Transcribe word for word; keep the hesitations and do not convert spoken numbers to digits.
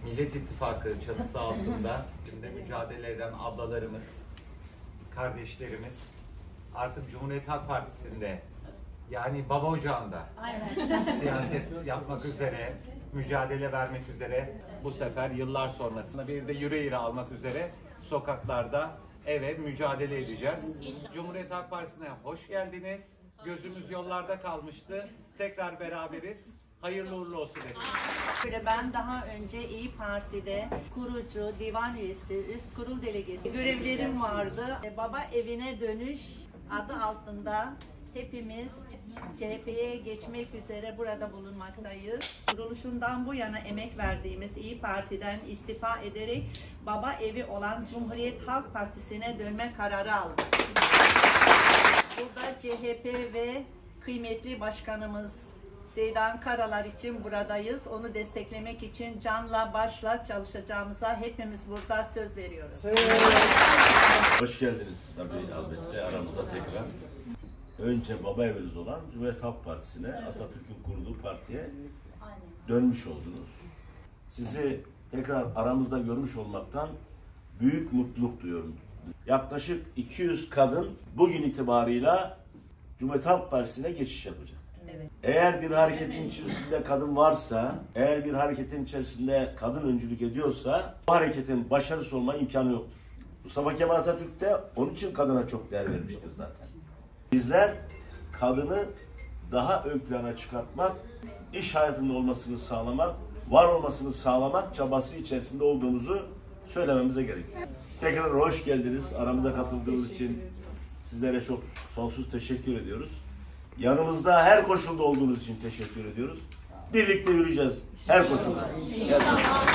Millet İttifakı çatısı altında şimdi mücadele eden ablalarımız, kardeşlerimiz artık Cumhuriyet Halk Partisi'nde, yani baba ocağında siyaset yapmak üzere, mücadele vermek üzere, bu sefer yıllar sonrasında bir de yüreğiri almak üzere sokaklarda evet mücadele edeceğiz. Cumhuriyet Halk Partisi'ne hoş geldiniz. Gözümüz yollarda kalmıştı. Tekrar beraberiz. Hayırlı uğurlu olsun efendim. Ben daha önce İyi Parti'de kurucu, divan üyesi, üst kurul delegesi görevlerim vardı. Baba evine dönüş adı altında hepimiz C H P'ye geçmek üzere burada bulunmaktayız. Kuruluşundan bu yana emek verdiğimiz İyi Parti'den istifa ederek baba evi olan Cumhuriyet Halk Partisi'ne dönme kararı aldık. Burada C H P ve kıymetli başkanımız Zeydan Karalar için buradayız. Onu desteklemek için canla başla çalışacağımıza hepimiz burada söz veriyoruz. Hoş geldiniz tabii elbette aramıza tekrar. Önce baba eviniz olan Cumhuriyet Halk Partisi'ne, Atatürk'ün kurduğu partiye dönmüş oldunuz. Sizi tekrar aramızda görmüş olmaktan büyük mutluluk duyuyorum. Yaklaşık iki yüz kadın bugün itibarıyla Cumhuriyet Halk Partisi'ne geçiş yapacak. Evet. Eğer bir hareketin içerisinde kadın varsa, eğer bir hareketin içerisinde kadın öncülük ediyorsa, bu hareketin başarısı olma imkanı yoktur. Mustafa Kemal Atatürk de onun için kadına çok değer vermiştir zaten. Bizler kadını daha ön plana çıkartmak, iş hayatında olmasını sağlamak, var olmasını sağlamak çabası içerisinde olduğumuzu söylememize gerekiyor. Tekrar hoş geldiniz. Aramıza katıldığınız için sizlere çok sonsuz teşekkür ediyoruz. Yanımızda her koşulda olduğunuz için teşekkür ediyoruz. Birlikte yürüyeceğiz her koşulda.